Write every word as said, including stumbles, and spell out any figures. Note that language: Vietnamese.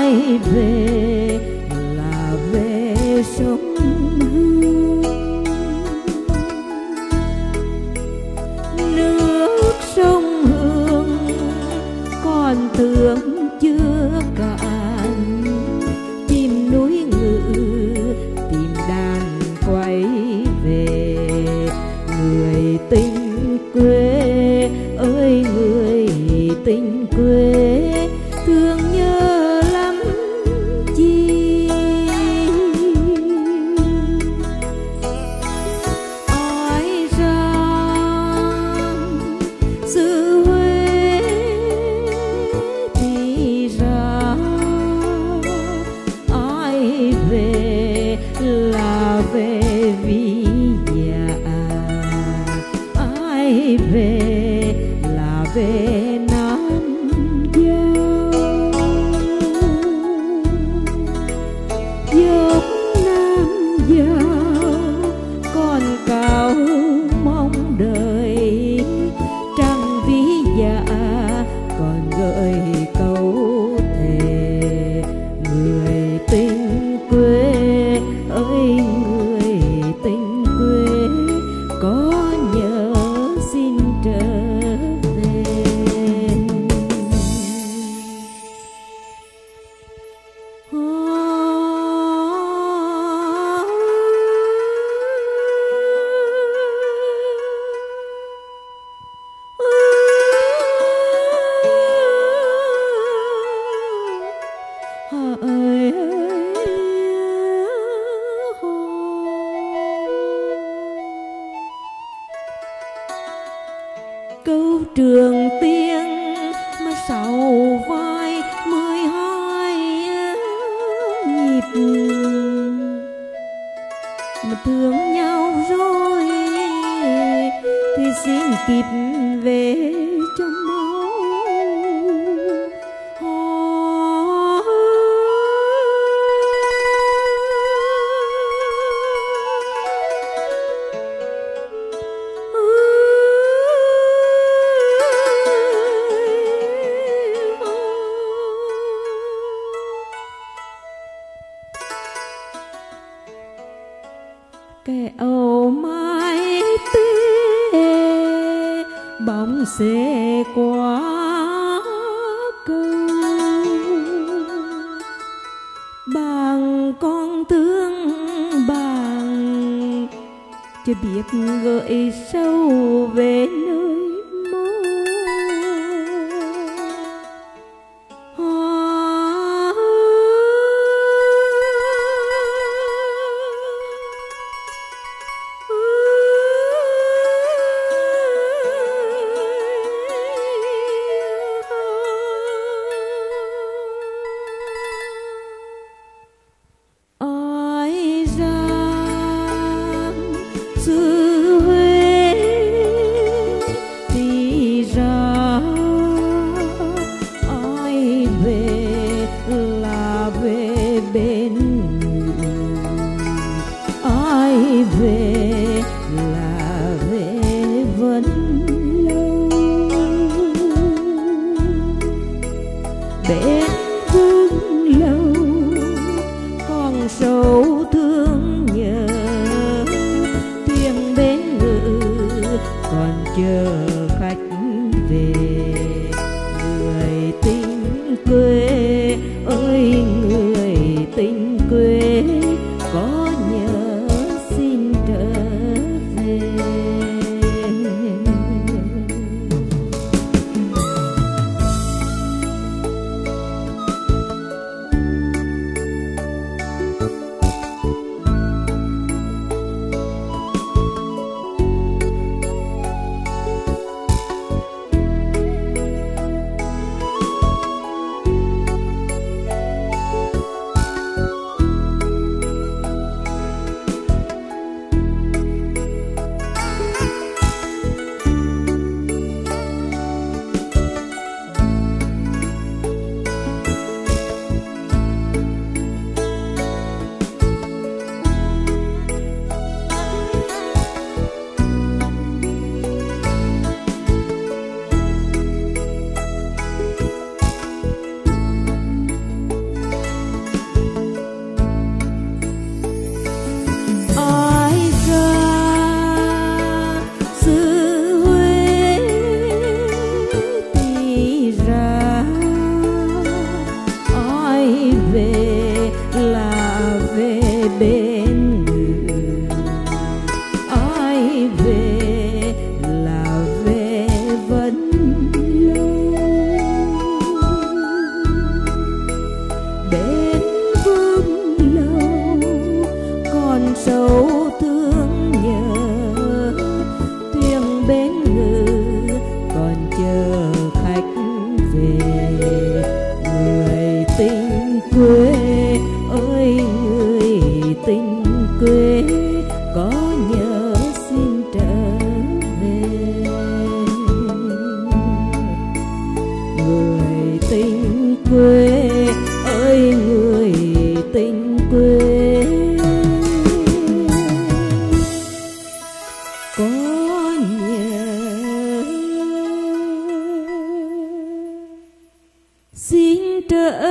ai về là về sông Hương. Nước sông Hương còn thương chưa cạn, chim núi ngự tìm đàn quay về. Người tình quê ơi người tình quê, thương nhớ lắm chi. Ai rằng xứ Huế thì ra, ai về là về vì già, ai về là về Nam Giao. Dốc Nam Giao còn cao mong đời, trăng ví dạ còn gợi câu thề. Người tình quê ơi người tình quê, có nhớ xin trở về. Câu Trường Tiên mà sau vai mười hai nhịp, mà thương nhau rồi thì xin kịp về cho máu. Cái âu mai tê bóng xê qua cầu, bằng con thương bằng chưa biết gợi sâu về nơi mơ. Xứ Huế thì ra, ai về là về bên người, ai về là về vẫn lâu. Bên vương lâu còn sâu thương nhớ, còn chờ khách về. Người tình quê ơi người tình quê, có nhớ xin trở về. quê ơi người tình quê có nhớ xin trở về. Người tình quê ơi người tình quê có nhớ xin trở